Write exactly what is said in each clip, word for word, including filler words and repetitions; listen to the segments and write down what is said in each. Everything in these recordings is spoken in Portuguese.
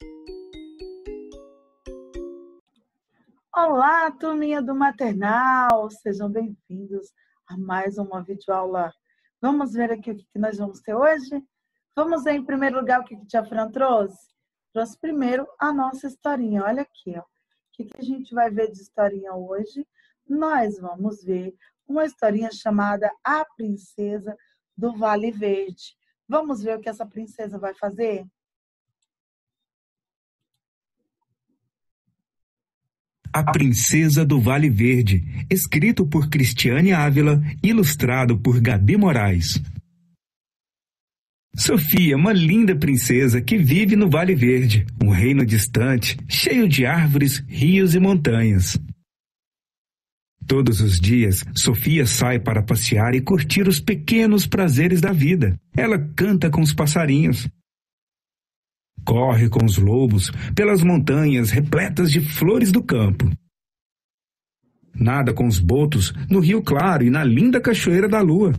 Olá, turminha do maternal, sejam bem-vindos a mais uma videoaula. Vamos ver aqui o que nós vamos ter hoje? Vamos ver em primeiro lugar o que a tia Fran trouxe? Trouxe primeiro a nossa historinha, olha aqui, ó. O que a gente vai ver de historinha hoje? Nós vamos ver uma historinha chamada A Princesa do Vale Verde. Vamos ver o que essa princesa vai fazer? A Princesa do Vale Verde, escrito por Cristiane Ávila, ilustrado por Gabi Moraes. Sofia é uma linda princesa que vive no Vale Verde, um reino distante, cheio de árvores, rios e montanhas. Todos os dias, Sofia sai para passear e curtir os pequenos prazeres da vida. Ela canta com os passarinhos. Corre com os lobos pelas montanhas repletas de flores do campo. Nada com os botos no Rio Claro e na linda Cachoeira da Lua.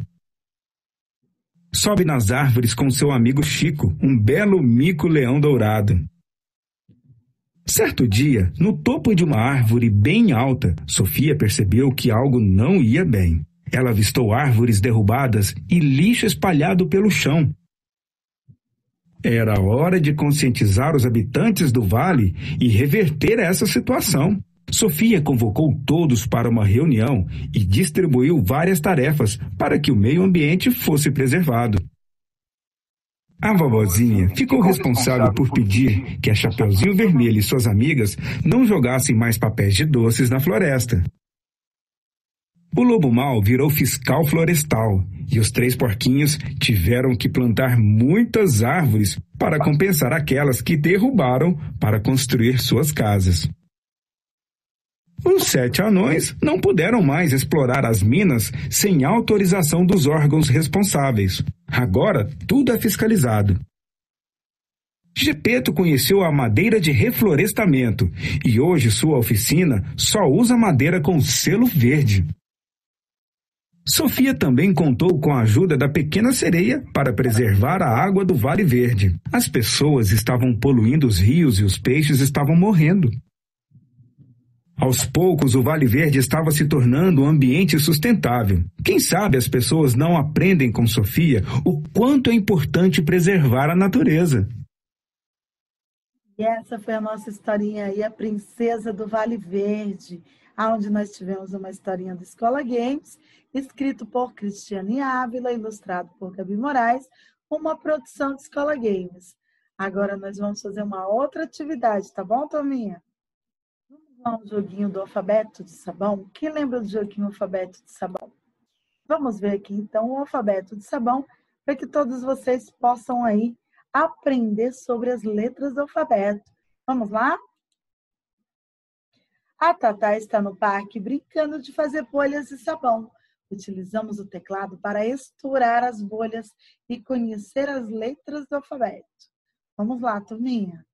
Sobe nas árvores com seu amigo Chico, um belo mico-leão dourado. Certo dia, no topo de uma árvore bem alta, Sofia percebeu que algo não ia bem. Ela avistou árvores derrubadas e lixo espalhado pelo chão. Era hora de conscientizar os habitantes do vale e reverter essa situação. Sofia convocou todos para uma reunião e distribuiu várias tarefas para que o meio ambiente fosse preservado. A vovozinha ficou responsável por pedir que a Chapeuzinho Vermelho e suas amigas não jogassem mais papéis de doces na floresta. O lobo mau virou fiscal florestal e os três porquinhos tiveram que plantar muitas árvores para compensar aquelas que derrubaram para construir suas casas. Os sete anões não puderam mais explorar as minas sem autorização dos órgãos responsáveis. Agora tudo é fiscalizado. Gepeto conheceu a madeira de reflorestamento e hoje sua oficina só usa madeira com selo verde. Sofia também contou com a ajuda da pequena sereia para preservar a água do Vale Verde. As pessoas estavam poluindo os rios e os peixes estavam morrendo. Aos poucos, o Vale Verde estava se tornando um ambiente sustentável. Quem sabe as pessoas não aprendem com Sofia o quanto é importante preservar a natureza. E essa foi a nossa historinha aí, a Princesa do Vale Verde, onde nós tivemos uma historinha do Escola Games, escrito por Cristiane Ávila, ilustrado por Gabi Moraes, uma produção de Escola Games. Agora nós vamos fazer uma outra atividade, tá bom, turminha? Vamos lá um joguinho do alfabeto de sabão. Quem lembra do joguinho alfabeto de sabão? Vamos ver aqui, então, o alfabeto de sabão, para que todos vocês possam aí aprender sobre as letras do alfabeto. Vamos lá? A Tatá está no parque brincando de fazer bolhas de sabão. Utilizamos o teclado para estourar as bolhas e conhecer as letras do alfabeto. Vamos lá, turminha.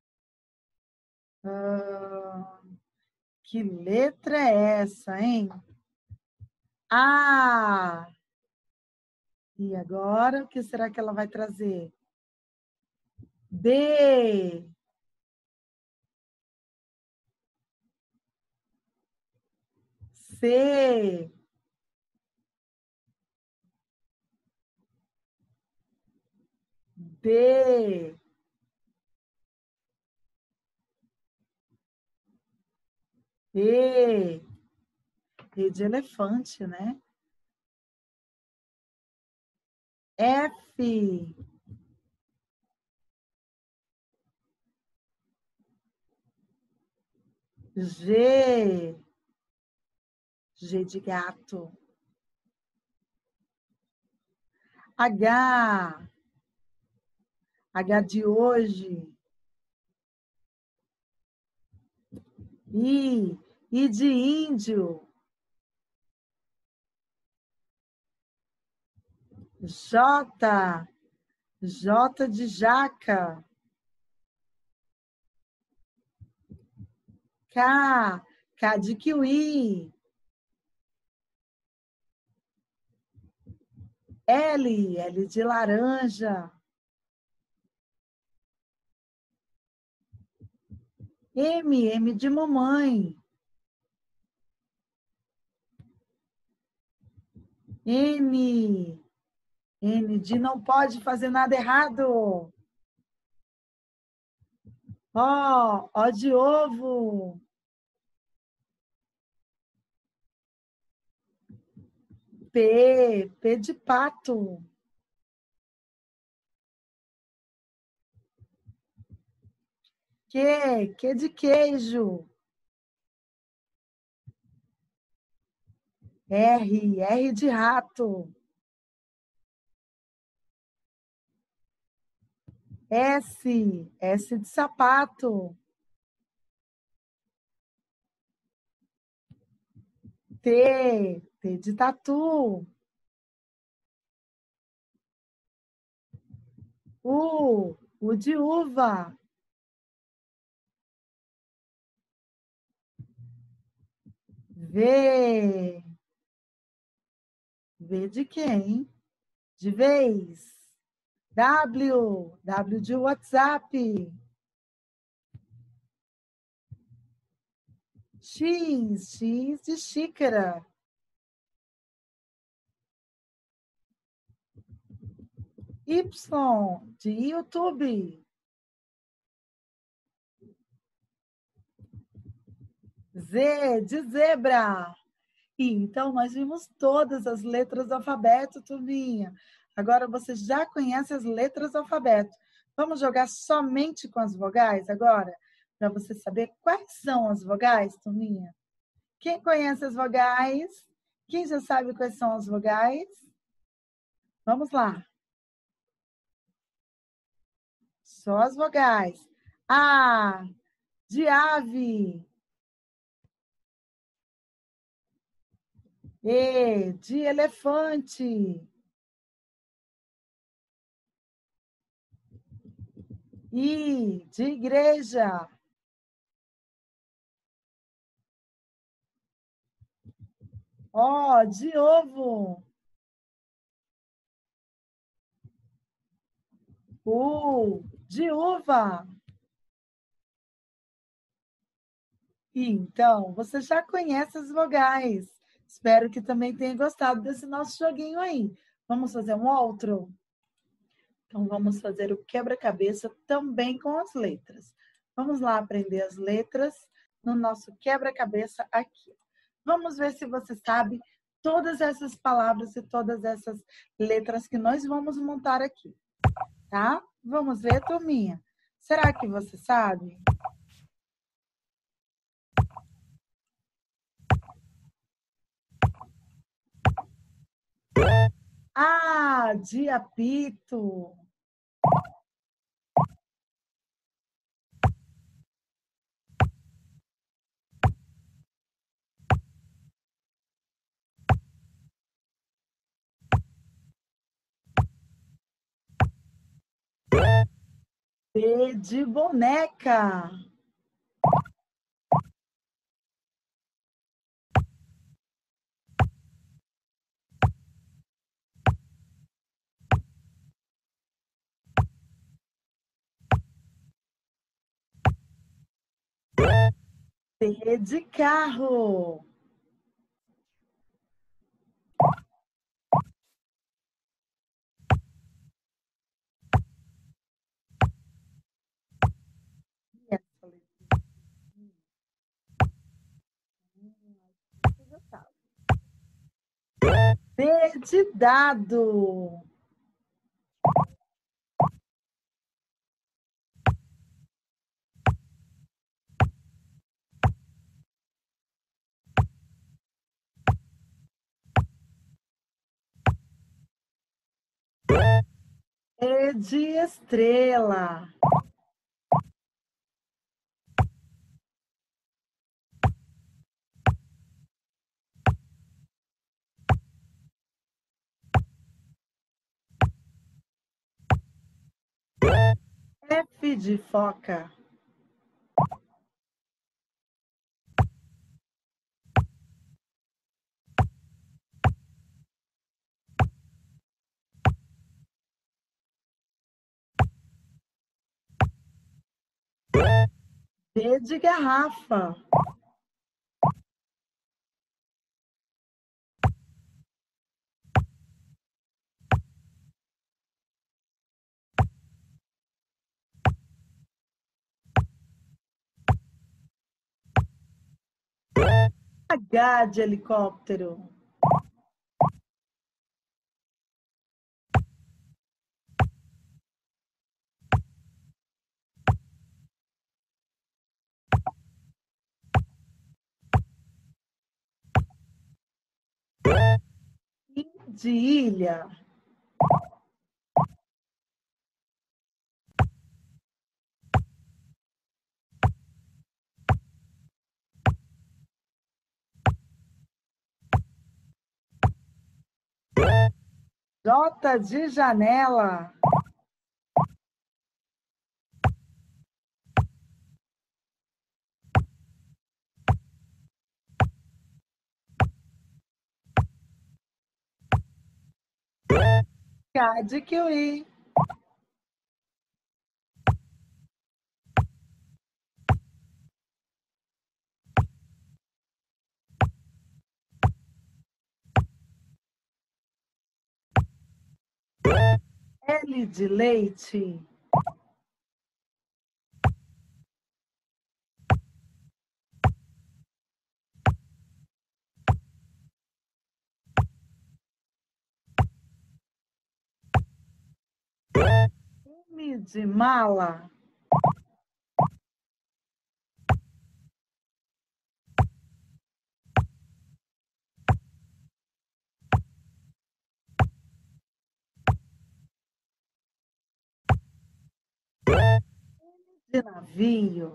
Ah, que letra é essa, hein? A. E agora, o que será que ela vai trazer? B. C. D. E. E de elefante, né? F. G. G de gato. H. H de hoje. I. I de índio. J. J de jaca. K. K de kiwi. L. L de laranja. M, M de mamãe. N, N de não pode fazer nada errado. O, O de ovo. P, P de pato. Q, Q de queijo. R, R de rato. S, S de sapato. T, T de tatu. U, U de uva. V, V de quem? De vez. W, W de WhatsApp. X, X de xícara. Y, de YouTube. Z, de zebra. E, então, nós vimos todas as letras do alfabeto, turminha. Agora, você já conhece as letras do alfabeto. Vamos jogar somente com as vogais agora? Para você saber quais são as vogais, turminha? Quem conhece as vogais? Quem já sabe quais são as vogais? Vamos lá. Só as vogais. A, de ave. E, de elefante. I, de igreja. O, de ovo. U, de uva. Então, você já conhece as vogais. Espero que também tenha gostado desse nosso joguinho aí. Vamos fazer um outro? Então, vamos fazer o quebra-cabeça também com as letras. Vamos lá aprender as letras no nosso quebra-cabeça aqui. Vamos ver se você sabe todas essas palavras e todas essas letras que nós vamos montar aqui, tá? Vamos ver, turminha. Será que você sabe? Ah, de apito. B de boneca. C de carro. D de dado. E de estrela. F de foca. G de garrafa. H de helicóptero. I de ilha. J de janela. K de kiwi. L de leite. M de mala. De navio.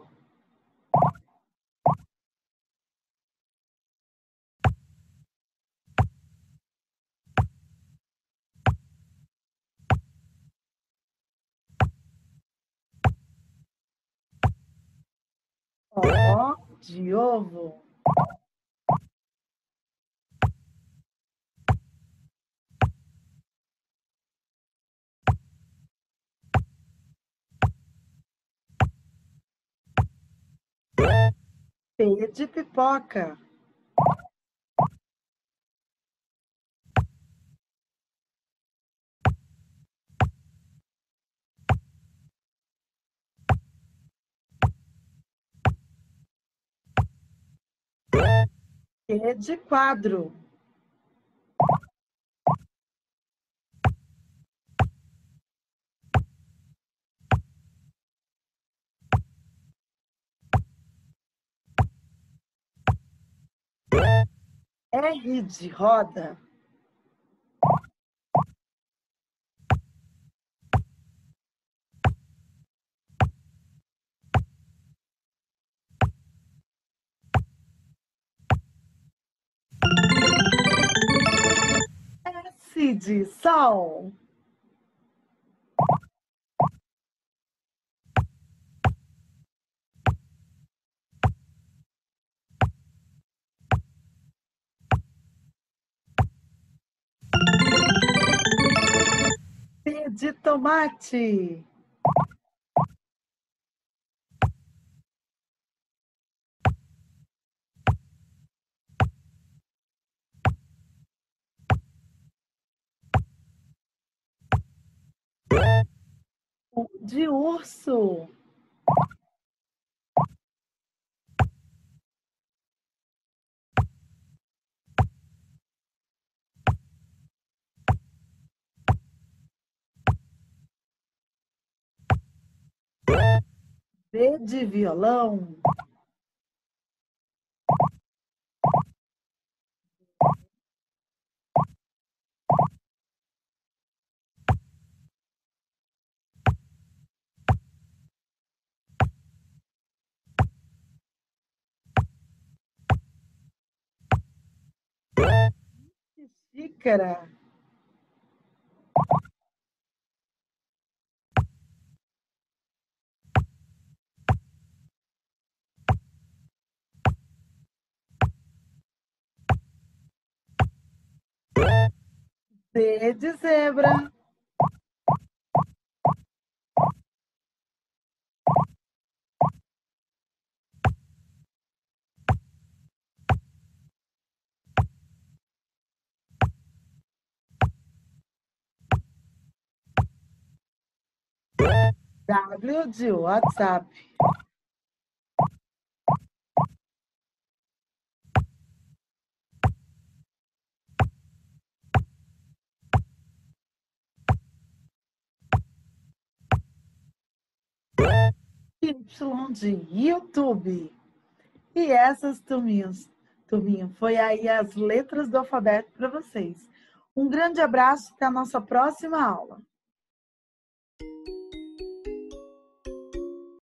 O de ovo. P de pipoca. Q de quadro. R de roda. S de sol. T de tomate. U de urso. V de violão. Xícara. Z de zebra. W de WhatsApp. Y de YouTube. E essas turminhas, turminha, foi aí as letras do alfabeto para vocês. Um grande abraço, até a nossa próxima aula.